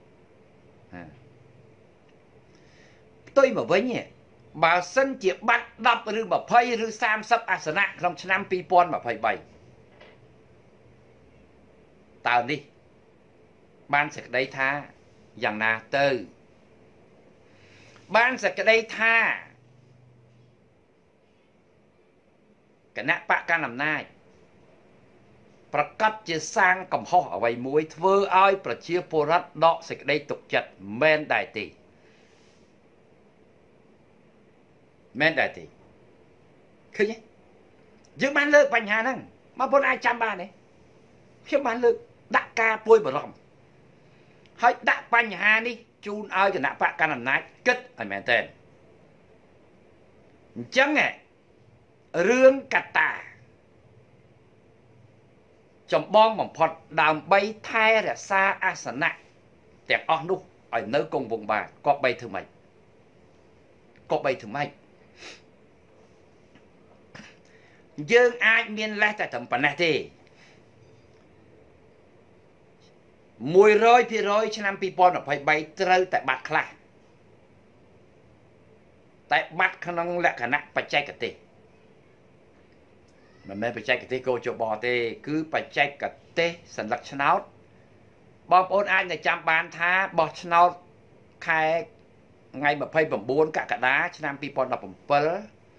ផ្ទុយមកវិញបើសិនជាបាត់ដប់ឬยี่สิบឬสามสิบអាសនៈក្នុងឆ្នាំពីរពាន់ยี่สิบสามតើនេះបានសេចក្តីថាយ៉ាងណាទៅបានសេចក្តីថាគណៈបកកណ្ដាលអំណាចប្រកាសជាសាងកំហុសអ្វីមួយធ្វើឲ្យប្រជាពលរដ្ឋដកសេចក្តីទុកចិត្តមែនដែរទេមែនដែរទេឃើញទេយើងបានលើកបញ្ហាហ្នឹងបងប្អូនអាចចាំបានទេខ្ញុំបានលើកដាក់ការពួយបារម្ភហើយដាក់បញ្ហានេះជូនឲ្យគណៈបកកណ្ដាលអំណាចគិតឲ្យមែនតើអញ្ចឹងរឿងកត្តាចម្បងបំផុតដើម្បីថែរក្សាអាសនៈទាំងអស់នោះឲ្យនៅគង់វង្សបានគប្បីធ្វើម៉េចគប្បីធ្វើម៉េចយើងអាចមានលេសតែត្រឹមប៉ុណ្ណេះទេមួយរយភាគរយឆ្នាំពីរពាន់ยี่สิบสามត្រូវតែបាត់ខ្លះតែបាត់ក្នុងលក្ខណៈបច្ចេកទេសមិនមែនបច្ចេកទេសកោជបទេគឺបច្ចេកទេសសញ្ញាឆ្នោតបងប្អូនអាចនឹងចាំបានថាបោះឆ្នោតខែថ្ងៃยี่สิบเก้ากក្កដាឆ្នាំពីរពាន់สิบเจ็ด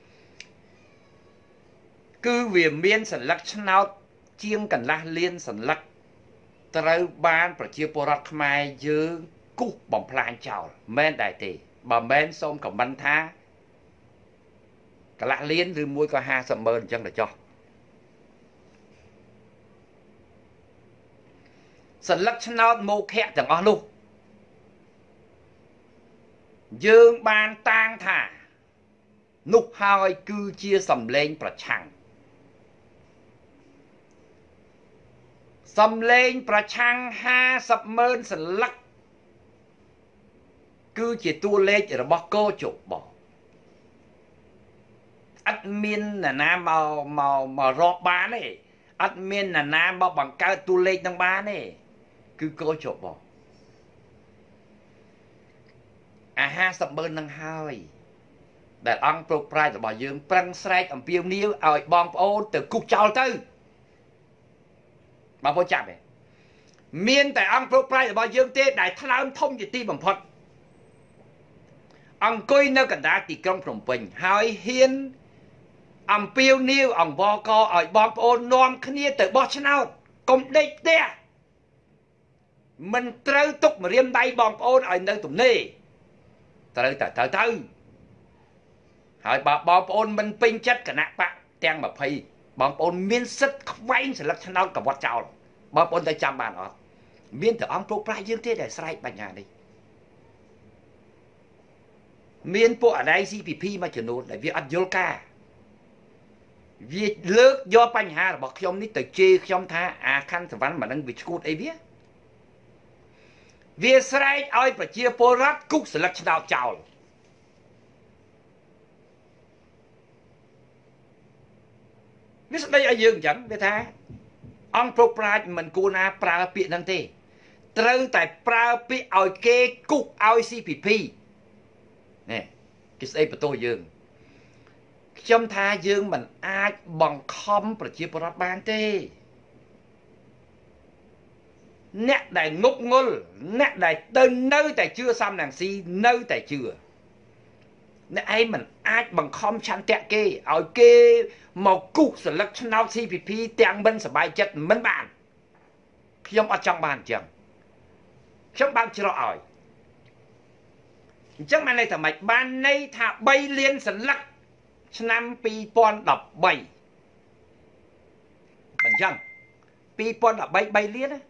គឺវាមានសញ្ញាឆ្នោតជាងកន្លះលានសញ្ញាត្រូវបានប្រជាពលរដ្ឋខ្មែរយើងគូសបំផ្លាញចោលមែនដែរទេបើមែនសូមខមមិនថាកន្លះលានឬមួយក៏ห้าสิบម៉ឺនអញ្ចឹងទៅចុះសញ្ញាឆ្នោតមោឃៈទាំងអស់នោះយើងបានតាំងថានោះហើយគឺជាសម្លេងប្រឆាំងសំលេងប្រឆាំងห้าสิบម៉ឺនសន្លឹកគឺជាតួលេខរបស់កោជបអត់មានអ្នកណាមកមកមករកបានទេអត់មានអ្នកណាមកបង្កើតតួលេខនឹងបានទេគឺកោជបអាห้าสิบម៉ឺននឹងហើយដែលអង្គប្រោកប្រាជ្ញរបស់យើងប្រឹងស្រែកអំពាវនាវឲ្យបងប្អូនទៅគូសចោលទៅបងប្អូនចាប់ទេមានតែអង្គប្រោកប្រាជ្ញរបស់យើងទេដែលថ្លើមធំជាទីបំផុតអង្គុយនៅកណ្ដាលទីក្រុងភ្នំពេញហើយហ៊ានអំពាវនាវអង្វរកឲ្យបងប្អូននាំគ្នាទៅបោះឆ្នោតកុំដេកផ្ទះមិនត្រូវទុកម្រាមដៃបងប្អូនឲ្យនៅទំនេរត្រូវតែទៅទៅហើយបើបងប្អូនមិនពេញចិត្តគណៈបកទាំងยี่สิบបងប្អូនមានសិទ្ធិខ្វែងសន្លឹកឆ្នោតកវត្តចោលបងប្អូនទៅចាំបានអត់មានតែអង្គប្រោកប្រាស់យើងទេដែលស្រែកបញ្ហានេះមានពួកអដៃ ซี พี พี មួយចំនួនដែលវាអត់យល់ការវាលើកយកបញ្ហារបស់ខ្ញុំនេះទៅជេរខ្ញុំថាអាខណ្ឌសវណ្ណមិនដឹងវាឈួតអីវាវាស្រែកឲ្យប្រជាពលរដ្ឋគូសសន្លឹកឆ្នោតចោលវាស្ដីឲ្យយើងអញ្ចឹងវាថាអង្គប្រោកប្រាជ្ញមិនគួរណាប្រើពាក្យហ្នឹងទេត្រូវតែប្រើពាក្យឲ្យគេគូសឲ្យ ซี พี พี នេះគេស្ដីបន្ទោសយើងខ្ញុំថាយើងមិនអាចបង្ខំប្រជាពលរដ្ឋបានទេអ្នកដែលងប់ងល់អ្នកដែលទៅនៅតែជឿសំរងស៊ីនៅតែជឿអ្នកឯងមិនអាចបង្ខំឆន្ទៈគេឲ្យគេមកគូសសន្លឹកឆ្នោត ซี พี พี ទាំងមិនសบายចិត្តមិនបានខ្ញុំអត់ចង់បានអញ្ចឹងខ្ញុំបើកច្រកឲ្យអញ្ចឹងបានន័យថាម៉េចបានន័យថាបីលានសន្លឹកឆ្នាំពីរពាន់ដប់បីអញ្ចឹងពីរពាន់ដប់បី បីលានណា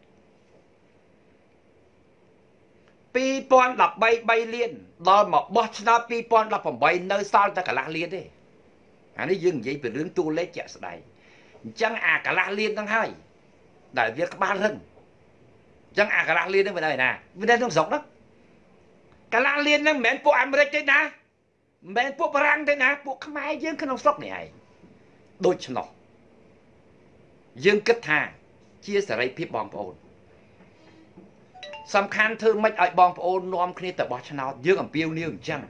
ពីរពាន់ដប់បី បីលានដល់មកបោះឆ្នោតពីរពាន់ដប់ប្រាំបីនៅសល់តែកន្លះលានទេអានេះយើងនិយាយពីរឿងតួលេខជាក់ស្ដែងអញ្ចឹងអាកន្លះលានហ្នឹងហើយដែលវាក្បាលរឹងអញ្ចឹងអាកន្លះលានហ្នឹងវានៅណាវានៅក្នុងស្រុកហ្នឹងកន្លះលានហ្នឹងមិនមែនពួកអាមេរិកទេណាមិនពួកបារាំងទេណាពួកខ្មែរយើងក្នុងស្រុកនេះឯងដូច្នោះយើងគិតថាជាសេរីភាពបងប្អូនសំខាន់ធ្វើម៉េចឲ្យបងប្អូននាំគ្នាទៅបោះឆ្នោតយើងអំពាវនាវអញ្ចឹង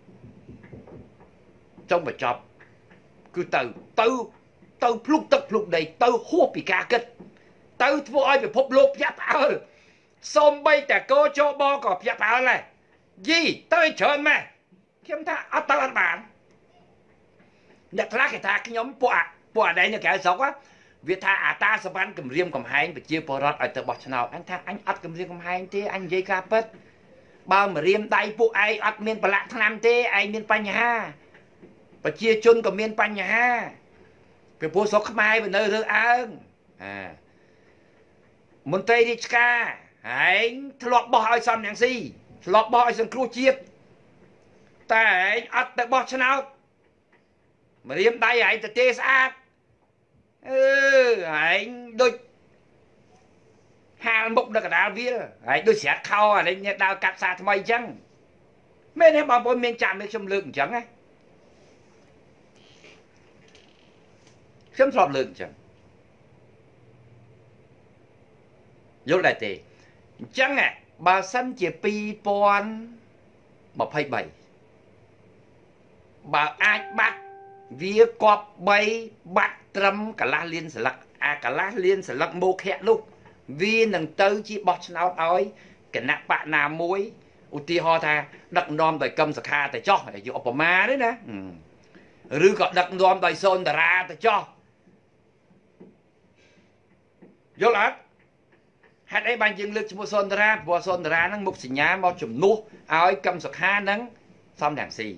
ចុងបញ្ចប់គឺទៅទៅទៅភ្លុកទឹកភ្លុកដីទៅហួសពីការគិតទៅធ្វើឲ្យពិភពលោកភ្ញាក់ផ្អើលសូម្បីតែកោចបក៏ភ្ញាក់ផ្អើលដែរយីទៅឲ្យច្រើនម៉ែខ្ញុំថាអត់ទៅអត់បានអ្នកខ្លះគេថាខ្ញុំពួកពួកអដែងនៅក្រៅស្រុកវាថាអាតាសវណ្ណគម្រាមកំហែងប្រជាពលរដ្ឋឲ្យទៅបោះឆ្នោតអញថាអញអត់គម្រាមកំហែងទេអញនិយាយការពិតបើម្រាមដៃពួកឯងអត់មានប្រឡាក់ថ្នាំទេឯងមានបញ្ហាប្រជាជនក៏មានបញ្ហាពីព្រោះស្រុកខ្មែរវានៅរើអើងអាមន្ត្រីរាជការឯងធ្លាប់បោះឲ្យសំរងស៊ីធ្លាប់បោះឲ្យសង្គ្រោះជាតិតែឯងអត់ទៅបោះឆ្នោតម្រាមដៃឯងទៅទេស្អាតអឺឯងដូចហាលមុខនៅកណ្ដាលវាឯងដូចស្រាត់ខោអានេះដើរកាត់សាថ្មីអញ្ចឹងមែនទេបងប្អូនមានចាំនេះខ្ញុំលើកអញ្ចឹងណាខ្ញុំធ្លាប់លើកអញ្ចឹងយល់ដែរទេអញ្ចឹងបើសិនជាពីរពាន់ម្ភៃបីបើអាចបាត់វាគប់បីបាត់ត្រឹមកន្លះលានស្លឹកអាកន្លះលានស្លឹកមោខៈនោះវានឹងទៅជាបោះឆ្នោតឲ្យគណៈបកណាមួយឧទាហរណ៍ថាដឹកនាំដោយកឹមសុខាទៅចោះយកឧបមាទេណាឬក៏ដឹកនាំដោយសូនតារាទៅចោះយល់អត់ហេតុអីបានយើងលើកឈ្មោះសូនតារាព្រោះសូនតារាហ្នឹងមុខសញ្ញាមកជំនួសឲ្យកឹមសុខានឹងសំរងស៊ី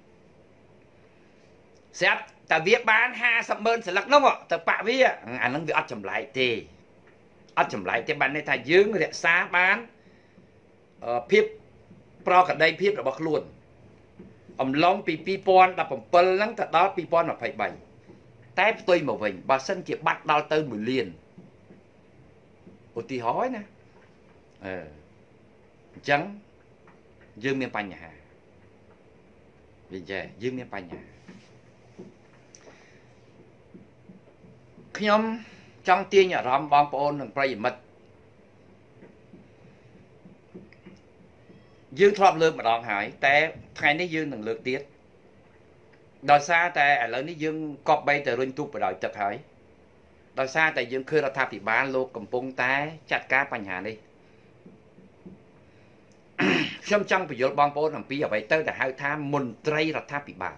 ស្រាប់តែវាបានห้าสิบម៉ឺនស្លឹកនោះទៅបាក់វាអាហ្នឹងវាអត់ចម្លែកទេអត់ចម្លែកទេបានន័យថាយើងរក្សាបានភាពប្រក្រតីភាពរបស់ខ្លួនអំឡុងពីពីរពាន់ដប់ប្រាំពិលហ្នឹងទៅដល់ពីរពាន់ម្ភៃបីតែផ្ទុយមកវិញបើសិនជាបាត់ដល់ទៅមួយលានឧទាហរណ៍ណាអឺអញ្ចឹងយើងមានបញ្ហាវិញចេះយើងមានបញ្ហាខ្ញុំចង់ទាញអារម្មណ៍បងប្អូននិងប្រិយមិត្តយើងធ្លាប់លើកម្ដងហើយតែថ្ងៃនេះយើងនឹងលើកទៀតដោយសារតែឥឡូវនេះយើងកប់បីតែរុញទូកបដោយទឹកហើយដោយសារតែយើងឃើញរដ្ឋាភិបាលលោកកំពុងតែចាត់ការបញ្ហានេះខ្ញុំចង់បញ្យល់បងប្អូនអំពីអ្វីទៅដែលហៅថាមន្ត្រីរដ្ឋាភិបាល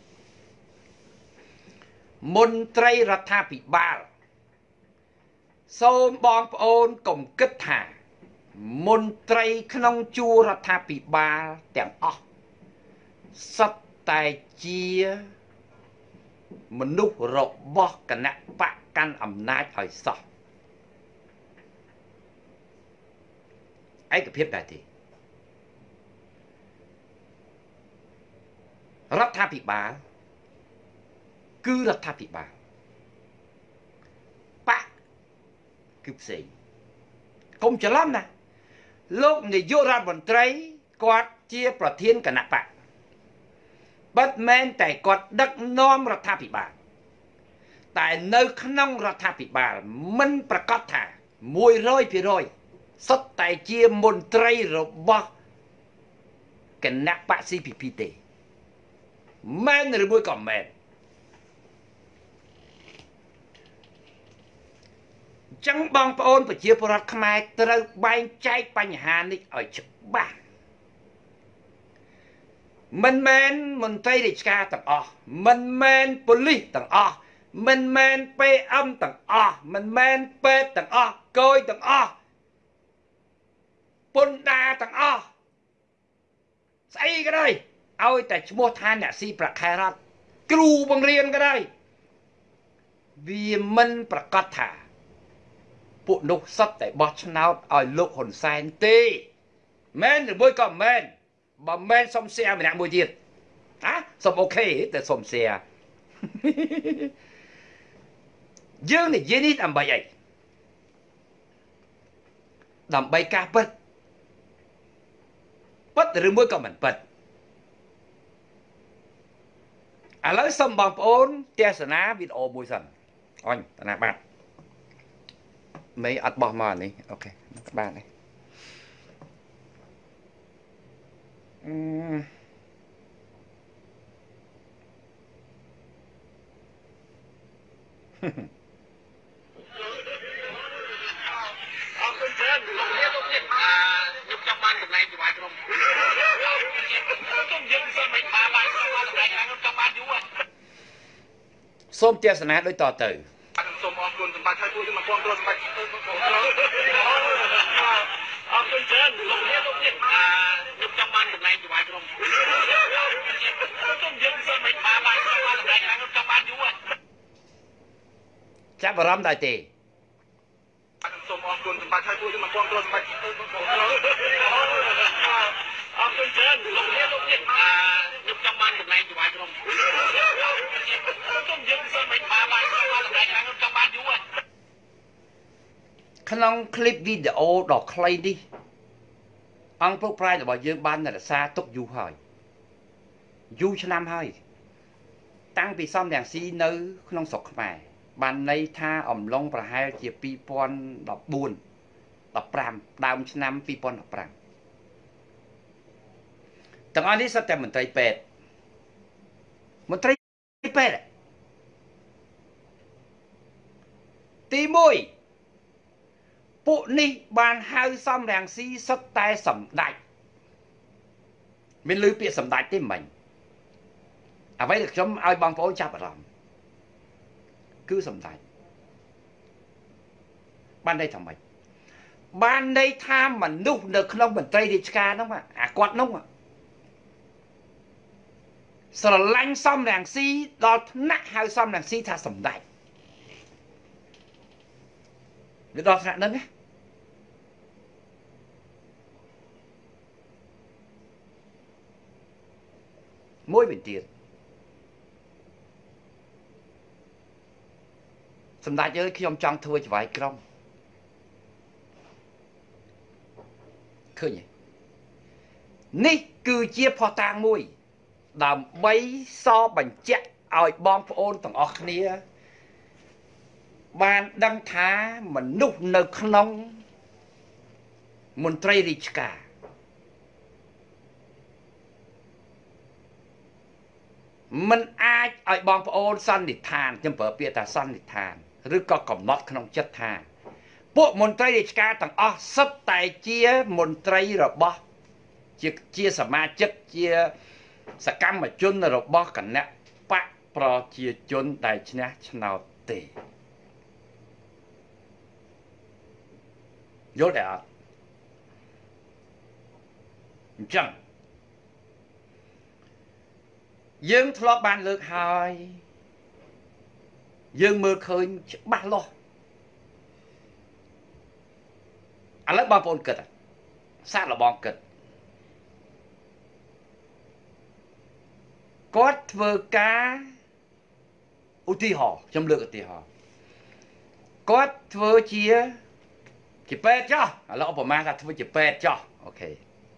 មន្ត្រីរដ្ឋាភិបាលសូមបងប្អូនកុំគិតថាមន្ត្រីក្នុងជួររដ្ឋាភិបាលទាំងអស់សុទ្ធតែជាមនុស្សរបស់គណៈបកកាន់អំណាចឲ្យសោះឯកភាពដែរទេរដ្ឋាភិបាលគឺរដ្ឋាភិបាលបកគឺផ្សេងកុំច្រឡំណាលោកនាយករដ្ឋមន្ត្រីគាត់ជាប្រធានគណៈបកបិទមែនតែគាត់ដឹកនាំរដ្ឋាភិបាលតែនៅក្នុងរដ្ឋាភិបាលមិនប្រកាសថាមួយរយភាគរយសុទ្ធតែជាមន្ត្រីរបស់គណៈបក ស៊ី ពី ពី ទេមែនឬមួយក៏មែនចឹងបងប្អូនប្រជាពលរដ្ឋខ្មែរត្រូវបែងចែកបញ្ហានេះឲ្យច្បាស់មិនមែនមន្ត្រីរាជការទាំងអស់មិនមែនប៉ូលីសទាំងអស់មិនមែន ពី អឹម ទាំងអស់មិនមែនពេទ្យទាំងអស់កយទាំងអស់ពន្ធដារទាំងអស់ស្អីក៏ដោយឲ្យតែឈ្មោះថាអ្នកស៊ីប្រាក់ខែរដ្ឋគ្រូបង្រៀនក៏ដោយវាមិនប្រកាសថាពួកនោះសុទ្ធតែបោះឆ្នោតឲ្យលោកហ៊ុនសែនទេមែនឬមួយក៏មែនបើមែនសុំសៀម្នាក់មួយទៀតហ៎សុំអូខេតែសុំសៀយើងនិយាយនេះដើម្បីអីដើម្បីការពិតពិតឬមួយក៏មិនពិតឥឡូវសូមបងប្អូនទេសនាវីដេអូមួយសិនអញតាណាបាទមេអត់បោះមកនេះអូខេបាទនេះអឺអរគុណច្រើនលោកនេះលោកនេះអាខ្ញុំចង់បានកន្លែងចំណាយក្រុមខ្ញុំនិយាយពីមិនបានបានកន្លែងខ្ញុំចង់បានយូរសូមទេសនាដូចតទៅសូមអរគុណសម្បត្តិហើយពួកខ្ញុំមកគ្រប់គ្រងសម្បត្តិអរគុណច្រើនលោកនេះលោកនេះអាខ្ញុំចង់បានកន្លែងចំណាយក្រុមខ្ញុំនិយាយពីមិនបានបានកន្លែងខ្ញុំចង់បានយូរចាប់អារម្មណ៍ដែរទេសូមអរគុណសម្បត្តិហើយពួកខ្ញុំមកគ្រប់គ្រងសម្បត្តិអរគុណច្រើនលោកនេះលោកនេះអាខ្ញុំចង់បានកន្លែងចំណាយក្រុមខ្ញុំនិយាយពីមិនបានបានកន្លែងខ្ញុំចង់បានយូរក្នុងคลิปវីដេអូដ៏ខ្លីនេះអង្គពុកប្រាយរបស់យើងបានរក្សាទុកយូរហើយយូរឆ្នាំហើយតាំងពីសំរងស៊ីនៅក្នុងស្រុកខ្មែរបានន័យថាអំឡុងប្រហែលជាពីរពាន់ដប់បួន ដប់ប្រាំដើមឆ្នាំពីរពាន់ដប់ប្រាំទាំងអស់នេះសុទ្ធតែមន្ត្រីពេទ្យមន្ត្រីពេទ្យទីមួយពួកនេះបានហៅសំរងស៊ីសុទ្ធតែសម្ដេចមានឮពាក្យសម្ដេចទេមិញអ្វីដែលខ្ញុំឲ្យបងប្អូនចាប់អារម្មណ៍គឺសម្ដេចបានន័យថាម៉េចបានន័យថាមនុស្សនៅក្នុងមន្ត្រីរាជការហ្នឹងអាគាត់ហ្នឹងស្រឡាញ់សំរងស៊ីដល់ថ្នាក់ហៅសំរងស៊ីថាសម្ដេចវាដល់ថ្នាក់ហ្នឹងណាមួយវិញទៀតសម្ដេចអើយខ្ញុំចង់ធ្វើច្បាយក្រុមឃើញទេនេះគឺជាផុសតាងមួយដើម្បីសបញ្ជាក់ឲ្យបងប្អូនទាំងអស់គ្នាបានដឹងថាមនុស្សនៅក្នុងមន្ត្រីរាជការមិនអាចឲ្យបងប្អូនសន្និដ្ឋានខ្ញុំប្រើពាក្យថាសន្និដ្ឋានឬក៏កំណត់ក្នុងចិត្តថាពួកមន្ត្រីរាជការទាំងអស់សុទ្ធតែជាមន្ត្រីរបស់ជាជាសមាជិកជាសកម្មជនរបស់គណៈបកប្រជាជនដែលឈ្នះឆ្នោតទេយល់ទេអត់អញ្ចឹងយើងធ្លាប់បានលើកហើយយើងមើលឃើញច្បាស់លាស់ឥឡូវបងប្អូនគិតសាកល្បងគិតគាត់ធ្វើការឧទាហរណ៍ខ្ញុំលើកឧទាហរណ៍គាត់ធ្វើជាជាពេទ្យចុះឥឡូវឧបមាថាធ្វើជាពេទ្យចុះអូខេ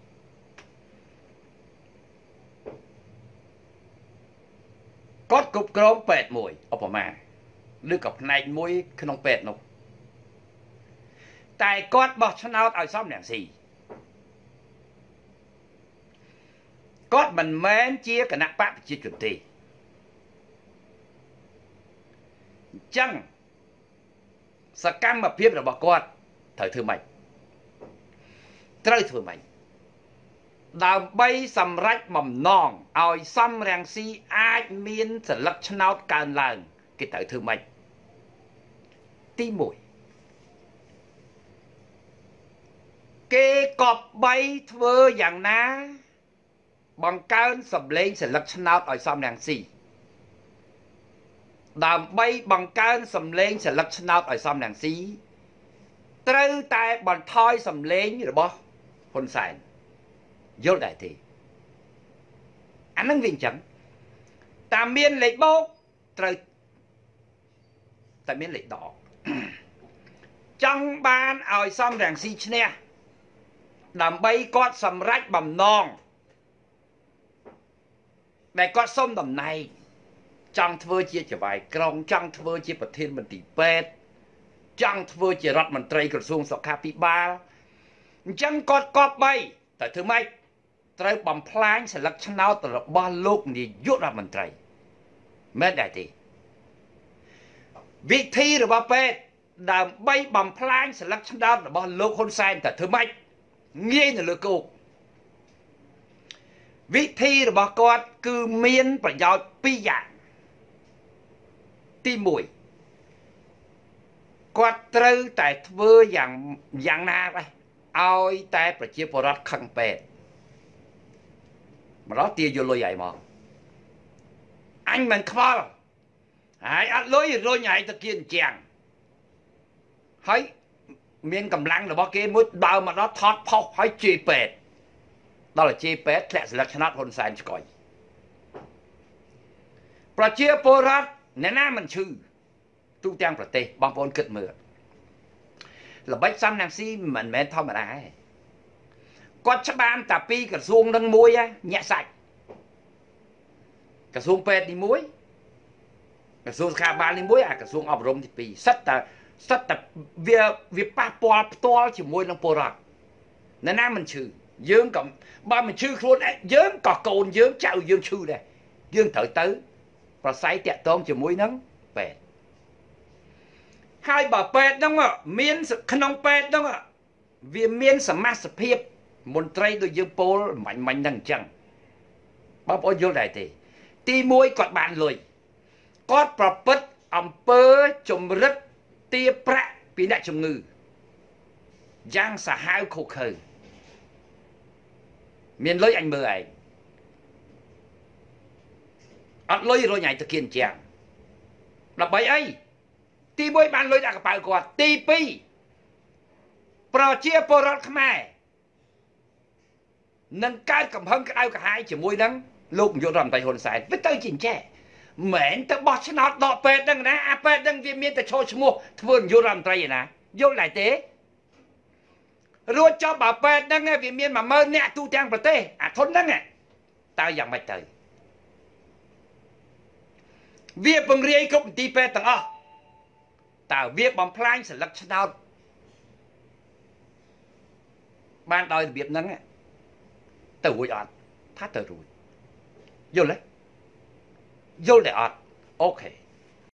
គាត់គ្រប់គ្រងពេទ្យមួយឧបមាឬក៏ផ្នែកមួយក្នុងពេទ្យនោះតែគាត់បោះឆ្នោតឲ្យសំរងស៊ីគាត់មិនមែនជាគណៈបកប្រជាជនទេអញ្ចឹងសកម្មភាពរបស់គាត់ត្រូវធ្វើម៉េចត្រូវធ្វើម៉េចដើម្បីសម្រេចបំណងឲ្យសំរងស៊ីអាចមានសិលឹកឆ្នោតកើនឡើងគេត្រូវធ្វើម៉េចទីមួយគេកប់បីធ្វើយ៉ាងណាបង្កើនសម្លេងសិលឹកឆ្នោតឲ្យសំរងស៊ីដើម្បីបង្កើនសម្លេងសិលឹកឆ្នោតឲ្យសំរងស៊ីត្រូវតែបន្ថយសម្លេងរបស់ហ៊ុនសែនយល់ដែរទេអានឹងវាអញ្ចឹងតាមមានលេខបូកត្រូវតែមានលេខដកចង់បានឲ្យសំរងស៊ីឈ្នះដើម្បីគាត់សម្រេចបំណងដែលគាត់សុំតំណែងចង់ធ្វើជាចវាយក្រុងចង់ធ្វើជាប្រធានមន្ត្រីពេទ្យចង់ធ្វើជារដ្ឋមន្ត្រីក្រសួងសុខាភិបាលអញ្ចឹងគាត់គប្បីតែធ្វើម៉េចត្រូវបំផ្លាញសិលឹកឆ្នោតរបស់លោកនាយករដ្ឋមន្ត្រីមែនដែរទេវិធីរបស់ពេទ្យដើម្បីបំផ្លាញសិលឹកឆ្នោតរបស់លោកហ៊ុនសែនតែធ្វើម៉េចងាយនៅលើគោកវិធីរបស់គាត់គឺមានប្រយោជន៍ពីរយ៉ាងទីមួយគាត់ត្រូវតែធ្វើយ៉ាងយ៉ាងណាដែរឲ្យតែប្រជាពលរដ្ឋខឹងពេទ្យម្ដងទាយកលុយឲ្យមកអញមិនខ្វល់ហើយអត់លុយរុញឲ្យទៅគៀនជាងហើយមានកម្លាំងរបស់គេមួយដើរមកដល់ថតផុសហើយជេរពេទ្យដល់ជេរពេទ្យធ្លាក់ស្លឹកឆ្នោតហ៊ុនសែនឆ្កុយប្រជាពលរដ្ឋអ្នកណាមិនឈឺទូទាំងប្រទេសបងប្អូនគិតមើលល្បិចសំណាងស៊ីមិនមែនធម្មតាទេគាត់ច្បាមតែពីក្រសួងនឹងមួយញាក់សាច់ក្រសួងពេទ្យទីមួយក្រសួងសុខាភិបាលទីមួយអាក្រសួងអប់រំទីពីរសិតតែសិតតែវាវាប៉ះពាល់ផ្ទាល់ជាមួយនឹងពលរដ្ឋអ្នកណាមិនឈឺយើងក៏បើមិនឈឺខ្លួនឯងយើងក៏កូនយើងចៅយើងឈឺដែរយើងត្រូវទៅប្រស័យតាក់ទងជាមួយនឹងពេទ្យហើយបើពេទ្យហ្នឹងមានក្នុងពេទ្យហ្នឹងវាមានសមាជិកភាពមន្ត្រីដូចយើងពោលមាញ់មាញ់ហ្នឹងអញ្ចឹងបងប្អូនយល់ដែរទេទីមួយគាត់បានលុយគាត់ប្រព្រឹត្តអំពើជំរិតទារប្រាក់ពីអ្នកជំងឺយ៉ាងសាហាវខុសខើមានលុយអញមើលឯងអត់លុយរុញឯងទៅគៀនជាងដើម្បីអីទីមួយបានលុយដាក់កប៉ៅគាត់ទីពីរប្រជាពលរដ្ឋខ្មែរនឹងកើតកំហឹងក្តៅក្រហាយជាមួយនឹងលោកនាយករដ្ឋមន្ត្រីហ៊ុនសែនវាទៅជាអញ្ចេះមិនទៅបោះឆ្នោតដកពេទ្យហ្នឹងណាអាពេទ្យហ្នឹងវាមានតែឈរឈ្មោះធ្វើនាយករដ្ឋមន្ត្រីឯណាយល់ដែរទេរួចចប់បើពេទ្យហ្នឹងវាមាន មួយម៉ឺន នាក់ទូទាំងប្រទេសអាធនហ្នឹងតើយ៉ាងម៉េចទៅវាពង្រាយគ្រប់មន្ទីរពេទ្យទាំងអស់តើវាបំផ្លាញសិលឹកឆ្នោតបានដោយរបៀបហ្នឹងទៅរួចអត់ថាទៅរួចយល់ទេយល់ទេអត់អូខេ